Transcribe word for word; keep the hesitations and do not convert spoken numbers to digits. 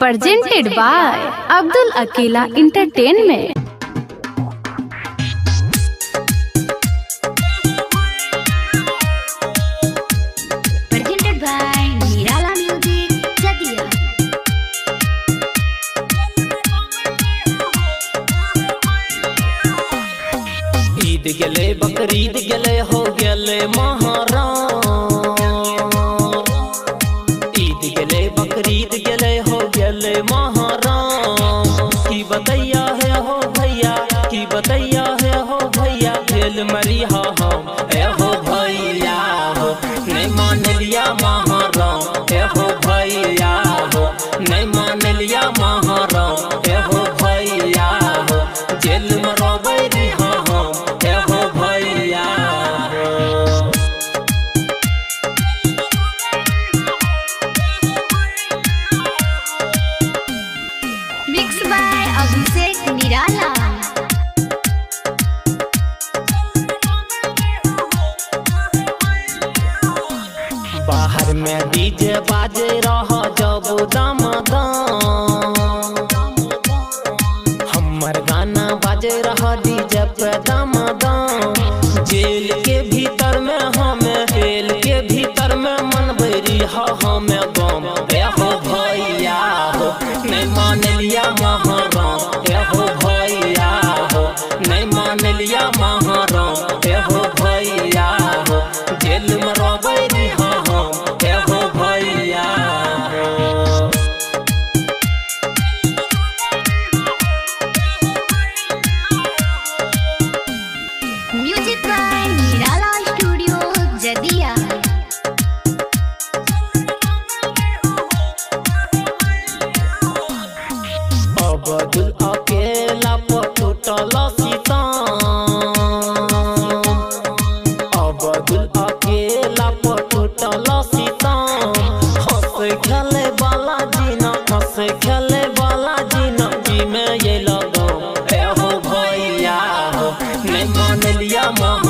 presented by Abdul Akela Entertainment. Presented by Nirala Music, Jatia. ईद गले बकरीद गले हो गले महाराम। ईद गले बकरीद गले हो गले महाराम। की बतैया है हो भैया, की बतैया है हो भैया, दिल मरिया हम ए हो भैया हो, नहीं मान लिया महाराम ए हो भैया हो, नहीं मान लिया महाराम ए हो भैया हो, जेल में रोबै रिहा हम ए हो भैया हो। Mixed by Abhishek Nirala. बाहर में डीजे बाजे रहा जब दामदाम, हमर गाना बाजे रहा डीजे पे दामदाम। जेल के भीतर में हमें, जेल के भीतर में मनबै रिहा हमें गम ए हो भैया हो, नहीं मान लिया महाराम ए हो भैया हो, नहीं मान लिया महाराम ए हो भैया हो, जेल में रोबै रिहा हम ए हो भैया हो। Music by Nirala Studio, Jatia. Abdul अकेला पटुटल सीताम, अब्दुल अकेला पटुटल सीताम। हंसे खेले वाला जीना, हंसे खेले वाला जीना, जी में ये लगो ए हो भैया हो, नहीं मान लिया